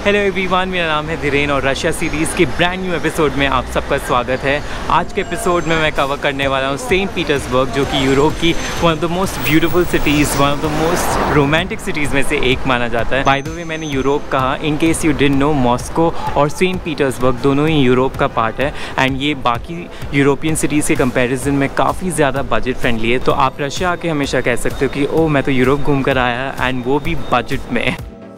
Hello everyone, मेरा नाम है धीरेन और रशिया सीरीज़ के ब्रांड न्यू एपिसोड में आप सबका स्वागत है। आज के एपिसोड में मैं कवर करने वाला हूँ सेंट पीटर्सबर्ग, जो कि यूरोप की one of the most beautiful cities, one of the most romantic cities में से एक माना जाता है। बाय द वे, मैंने यूरोप कहा, in case you didn't know, Moscow और सेंट पीटर्सबर्ग दोनों ही यूरोप का पार्ट है एंड ये बाकी यूरोपियन सिटीज़ के कंपेरिजन में काफ़ी ज़्यादा बजट फ्रेंडली है। तो आप रशिया आके हमेशा कह सकते हो कि ओ मैं तो यूरोप घूम कर आया, एंड वो भी बजट में।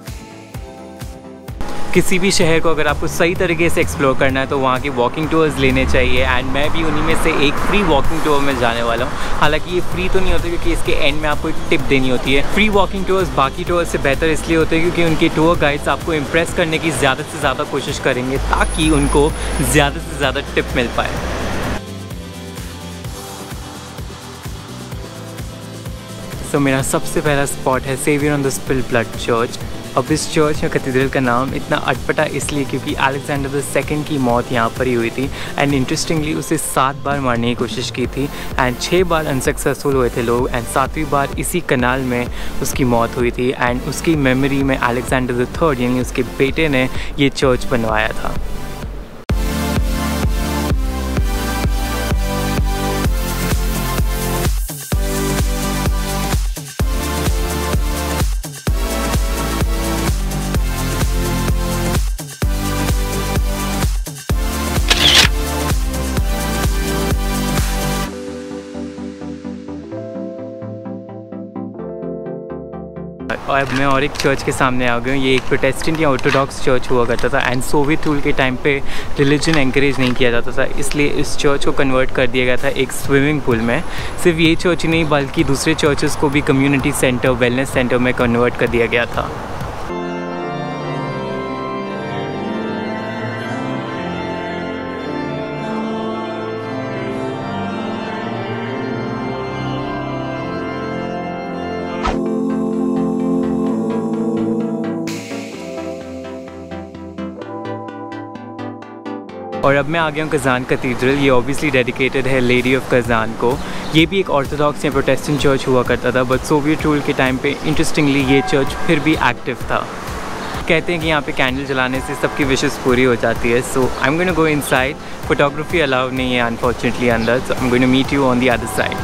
किसी भी शहर को अगर आपको सही तरीके से एक्सप्लोर करना है तो वहाँ की वॉकिंग टूर्स लेने चाहिए, एंड मैं भी उन्हीं में से एक फ्री वॉकिंग टूर में जाने वाला हूँ। हालांकि ये फ्री तो नहीं होता क्योंकि इसके एंड में आपको एक टिप देनी होती है। फ्री वॉकिंग टूर्स बाकी टूर्स से बेहतर इसलिए होते हैं क्योंकि उनके टूर गाइड्स आपको इम्प्रेस करने की ज़्यादा से ज़्यादा कोशिश करेंगे ताकि उनको ज़्यादा से ज़्यादा टिप मिल पाए। तो मेरा सबसे पहला स्पॉट है Saviour on the Spilled Blood Church. अब इस चर्च में कैथेड्रल का नाम इतना अटपटा इसलिए क्योंकि अलेक्जेंडर II की मौत यहाँ पर ही हुई थी, एंड इंटरेस्टिंगली उसे 7 बार मारने की कोशिश की थी एंड 6 बार अनसक्सेसफुल हुए थे लोग, एंड 7वीं बार इसी कनाल में उसकी मौत हुई थी। एंड उसकी मेमोरी में अलेक्जेंडर III यानी उसके बेटे ने ये चर्च बनवाया था। और अब मैं और एक चर्च के सामने आ गया हूँ। ये एक प्रोटेस्टेंट या ऑर्थोडॉक्स चर्च हुआ करता था एंड सोवियत रूल के टाइम पे रिलीजन एंकरेज नहीं किया जाता था, इसलिए इस चर्च को कन्वर्ट कर दिया गया था एक स्विमिंग पूल में। सिर्फ ये चर्च ही नहीं बल्कि दूसरे चर्चेस को भी कम्युनिटी सेंटर, वेलनेस सेंटर में कन्वर्ट कर दिया गया था। और अब मैं आ गया हूँ कज़ान कैथेड्रल। ये ऑब्वियसली डेडिकेटेड है लेडी ऑफ कज़ान को। ये भी एक ऑर्थोडॉक्स या प्रोटेस्टेंट चर्च हुआ करता था, बट सोवियत रूल के टाइम पे इंटरेस्टिंगली ये चर्च फिर भी एक्टिव था। कहते हैं कि यहाँ पे कैंडल जलाने से सबकी विशेस पूरी हो जाती है। So I am going to go inside. Photography allow नहीं है अनफॉर्चुनेटली अंदर, so I am going to meet you on the other side.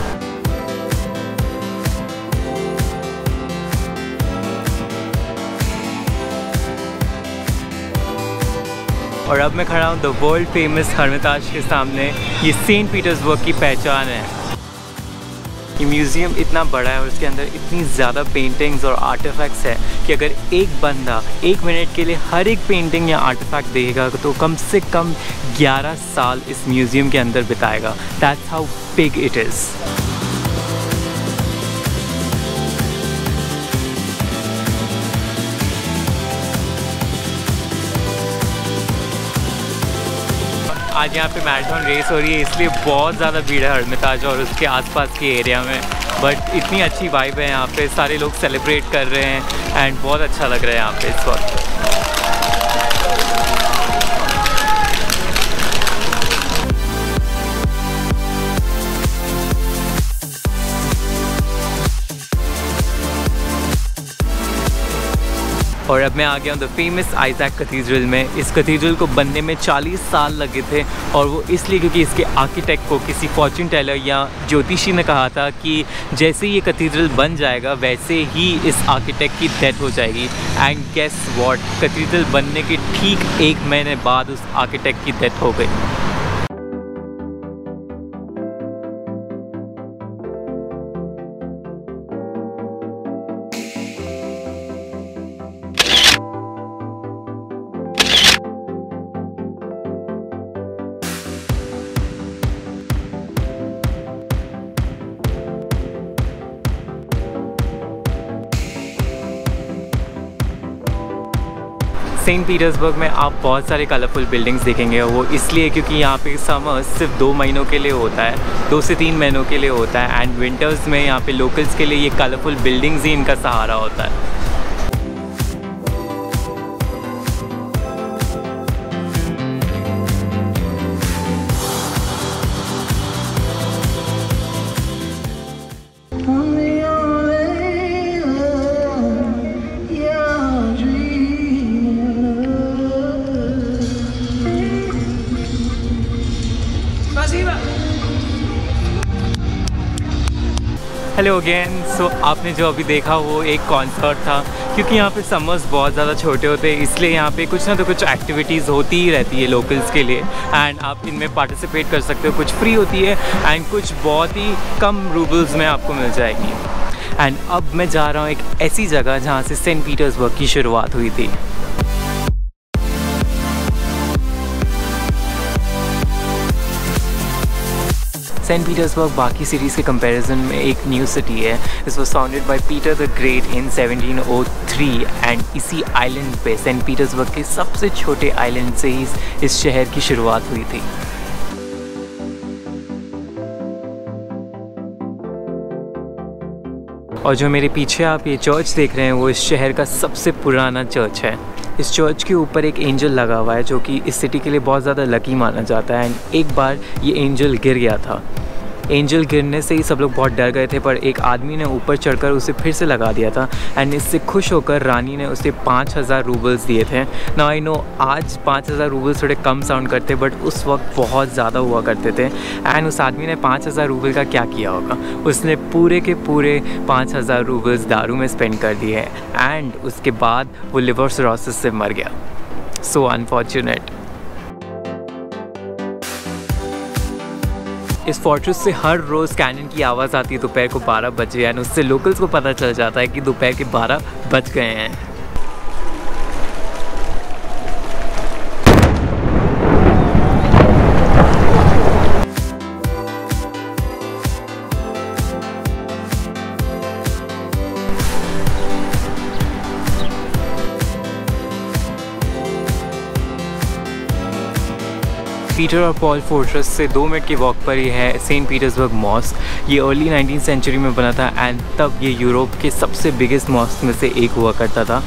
और अब मैं खड़ा हूँ द वर्ल्ड फेमस हर्मिटाज के सामने। ये सेंट पीटर्सबर्ग की पहचान है। ये म्यूज़ियम इतना बड़ा है और उसके अंदर इतनी ज़्यादा पेंटिंग्स और आर्टिफैक्ट्स है कि अगर एक बंदा 1 मिनट के लिए हर एक पेंटिंग या आर्टिफैक्ट देखेगा तो कम से कम 11 साल इस म्यूज़ियम के अंदर बिताएगा। That's how big it is. आज यहाँ पे मैराथन रेस हो रही है, इसलिए बहुत ज़्यादा भीड़ है हर्मिटाज और उसके आसपास के एरिया में, बट इतनी अच्छी वाइब है यहाँ पे। सारे लोग सेलिब्रेट कर रहे हैं एंड बहुत अच्छा लग रहा है यहाँ पे इस वक्त। और अब मैं आ गया हूँ द फेमस आइजैक कैथेड्रल में। इस कैथेड्रल को बनने में 40 साल लगे थे, और वो इसलिए क्योंकि इसके आर्किटेक्ट को किसी फॉर्च्यून टेलर या ज्योतिषी ने कहा था कि जैसे ये कैथेड्रल बन जाएगा वैसे ही इस आर्किटेक्ट की डेथ हो जाएगी। एंड गेस व्हाट, कैथेड्रल बनने के ठीक 1 महीने बाद उस आर्किटेक्ट की डेथ हो गई। सेंट पीटर्सबर्ग में आप बहुत सारे कलरफुल बिल्डिंग्स देखेंगे, और वो इसलिए क्योंकि यहाँ पे समर सिर्फ 2 महीनों के लिए होता है, 2 से 3 महीनों के लिए होता है, एंड विंटर्स में यहाँ पे लोकल्स के लिए ये कलरफुल बिल्डिंग्स ही इनका सहारा होता है। Hello again. सो आपने जो अभी देखा वो एक कॉन्सर्ट था, क्योंकि यहाँ पे समर्स बहुत ज़्यादा छोटे होते हैं, इसलिए यहाँ पे कुछ ना तो कुछ एक्टिविटीज़ होती ही रहती है लोकल्स के लिए, एंड आप इनमें पार्टिसिपेट कर सकते हो। कुछ फ्री होती है एंड कुछ बहुत ही कम रूबल्स में आपको मिल जाएगी। एंड अब मैं जा रहा हूँ एक ऐसी जगह जहाँ से सेंट पीटर्सबर्ग की शुरुआत हुई थी। सेंट पीटर्सबर्ग बाकी सिटीज़ के कंपैरिजन में एक न्यू सिटी है। This was founded by Peter the great in 1703 and इसी आइलैंड पे सेंट पीटर्सबर्ग के सबसे छोटे आइलैंड से ही इस शहर की शुरुआत हुई थी। और जो मेरे पीछे आप ये चर्च देख रहे हैं वो इस शहर का सबसे पुराना चर्च है। इस चर्च के ऊपर एक एंजल लगा हुआ है जो कि इस सिटी के लिए बहुत ज़्यादा लकी माना जाता है। एंड एक बार ये एंजल गिर गया था। एंजल गिरने से ही सब लोग बहुत डर गए थे, पर एक आदमी ने ऊपर चढ़कर उसे फिर से लगा दिया था एंड इससे खुश होकर रानी ने उसे 5000 रूबल्स दिए थे। नाउ आई नो आज 5000 रूबल्स थोड़े कम साउंड करते, बट उस वक्त बहुत ज़्यादा हुआ करते थे। एंड उस आदमी ने 5000 रूबल का क्या किया होगा, उसने पूरे के पूरे 5000 रूबल्स दारू में स्पेंड कर दिए एंड उसके बाद वो लिवर सिरोसिस से मर गया। So unfortunate. इस फोर्ट्रेस से हर रोज़ कैनन की आवाज़ आती है दोपहर को 12 बजे, एंड उससे लोकल्स को पता चल जाता है कि दोपहर के 12 बज गए हैं। पीटर और पॉल फोर्ट्रेस से 2 मिनट की वॉक पर ही है सेंट पीटर्सबर्ग मॉस्क। ये अर्ली 19th सेंचुरी में बना था एंड तब ये यूरोप के सबसे बिगेस्ट मॉस्क में से एक हुआ करता था।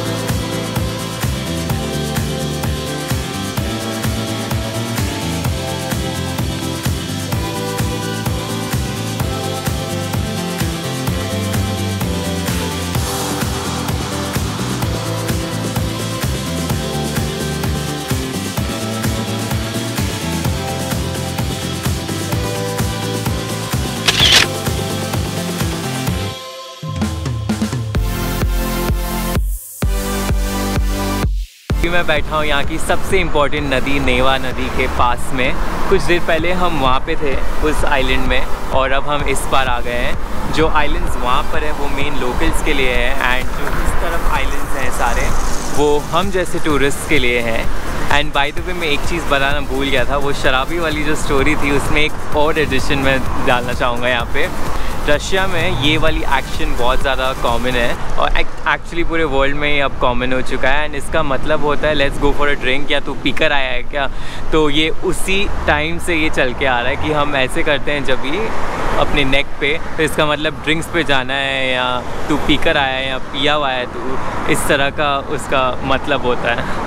मैं बैठा हूँ यहाँ की सबसे इम्पोर्टेंट नदी नेवा नदी के पास में। कुछ देर पहले हम वहाँ पे थे उस आइलैंड में और अब हम इस पार आ गए हैं। जो आइलैंड्स वहाँ पर है वो मेन लोकल्स के लिए है एंड जो इस तरफ आइलैंड्स हैं सारे वो हम जैसे टूरिस्ट के लिए हैं। एंड बाय द वे मैं एक चीज़ बताना भूल गया था, वो शराबी वाली जो स्टोरी थी उसमें एक और एडिशन में डालना चाहूँगा। यहाँ पे रशिया में ये वाली एक्शन बहुत ज़्यादा कॉमन है और एक्चुअली पूरे वर्ल्ड में ये अब कॉमन हो चुका है। एंड इसका मतलब होता है let's go for a drink, या तू पीकर आया है क्या। तो ये उसी टाइम से ये चल के आ रहा है कि हम ऐसे करते हैं जब भी अपने नेक पे, तो इसका मतलब ड्रिंक्स पे जाना है या तू पीकर आया है या पिया हुआ है, तो इस तरह का उसका मतलब होता है।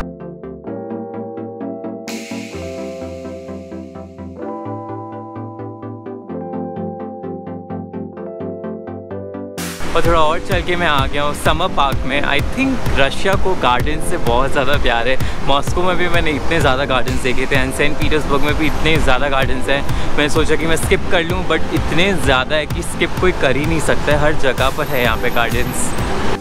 और थोड़ा और चल के मैं आ गया हूँ समर पार्क में। आई थिंक रशिया को गार्डन से बहुत ज़्यादा प्यार है। मॉस्को में भी मैंने इतने ज़्यादा गार्डन्स देखे थे एंड सेंट पीटर्सबर्ग में भी इतने ज़्यादा गार्डन्स हैं। मैंने सोचा कि मैं स्किप कर लूँ, बट इतने ज़्यादा है कि स्किप कोई कर ही नहीं सकता है। हर जगह पर है यहाँ पे गार्डन्स।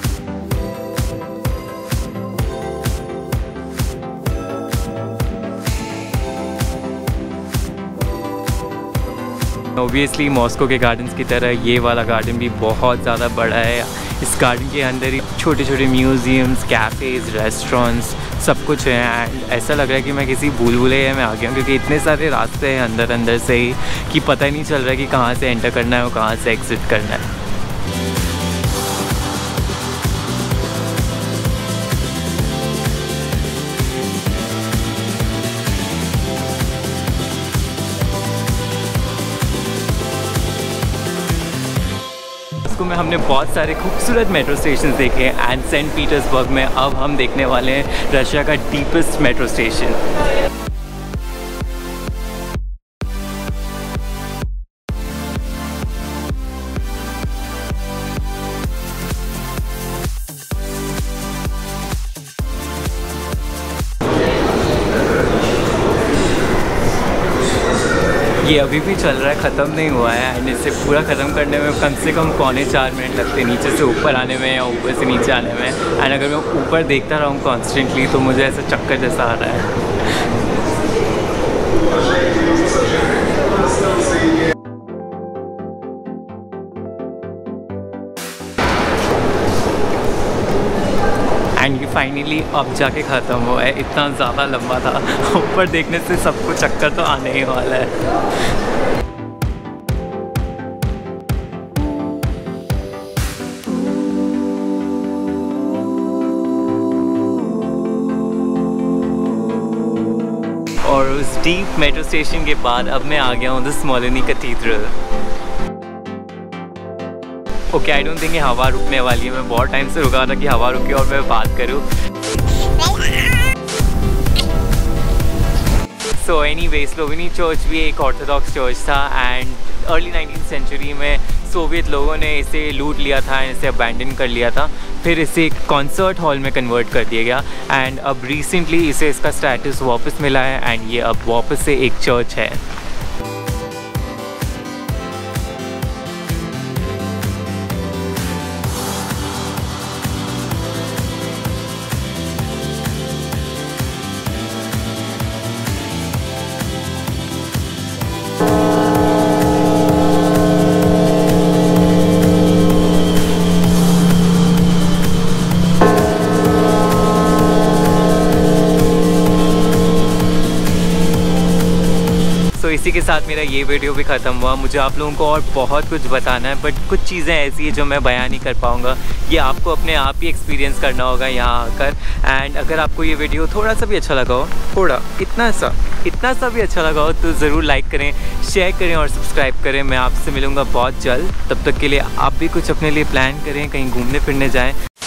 ऑब्वियसली मॉस्को के गार्डन्स की तरह ये वाला गार्डन भी बहुत ज़्यादा बड़ा है। इस गार्डन के अंदर ही छोटे छोटे म्यूज़ियम्स, कैफ़ेज़, रेस्टोरेंट्स सब कुछ है एंड ऐसा लग रहा है कि मैं किसी भूल-भुलैया में आ गया हूँ, क्योंकि इतने सारे रास्ते हैं अंदर अंदर से ही कि पता ही नहीं चल रहा है कि कहाँ से एंटर करना है और कहाँ से एग्ज़िट करना है। में हमने बहुत सारे खूबसूरत मेट्रो स्टेशन देखे हैं एंड सेंट पीटर्सबर्ग में अब हम देखने वाले हैं रशिया का डीपेस्ट मेट्रो स्टेशन। ये अभी भी चल रहा है, ख़त्म नहीं हुआ है। एंड इसे पूरा ख़त्म करने में कम से कम 3.25 मिनट लगते हैं, नीचे से ऊपर आने में या ऊपर से नीचे आने में। एंड अगर मैं ऊपर देखता रहूँ कॉन्स्टेंटली तो मुझे ऐसा चक्कर जैसा आ रहा है। एंड ये फाइनली अब जाके ख़त्म हुआ है। इतना ज़्यादा लंबा था, ऊपर देखने से सबको चक्कर तो आने ही वाला है। और उस डीप मेट्रो स्टेशन के बाद अब मैं आ गया हूँ the Smolny cathedral. Okay, I don't think ये हवा रुकने वाली है। मैं बहुत टाइम से रुका था कि हवा रुके और मैं बात करूँ। सो एनीवे, स्लोवेनी चर्च भी एक ऑर्थोडॉक्स चर्च था एंड अर्ली 19th सेंचुरी में सोवियत लोगों ने इसे लूट लिया था, इसे अबैंडन कर लिया था। फिर इसे एक कॉन्सर्ट हॉल में कन्वर्ट कर दिया गया एंड अब रिसेंटली इसे इसका स्टेटस वापस मिला है एंड ये अब वापस से एक चर्च है। तो इसी के साथ मेरा ये वीडियो भी ख़त्म हुआ। मुझे आप लोगों को और बहुत कुछ बताना है बट कुछ चीज़ें ऐसी है जो मैं बयान नहीं कर पाऊँगा। ये आपको अपने आप ही एक्सपीरियंस करना होगा यहाँ आकर। एंड अगर आपको ये वीडियो थोड़ा सा भी अच्छा लगा हो, थोड़ा इतना सा भी अच्छा लगा हो तो ज़रूर लाइक करें, शेयर करें और सब्सक्राइब करें। मैं आपसे मिलूँगा बहुत जल्द। तब तक के लिए आप भी कुछ अपने लिए प्लान करें, कहीं घूमने फिरने जाएँ।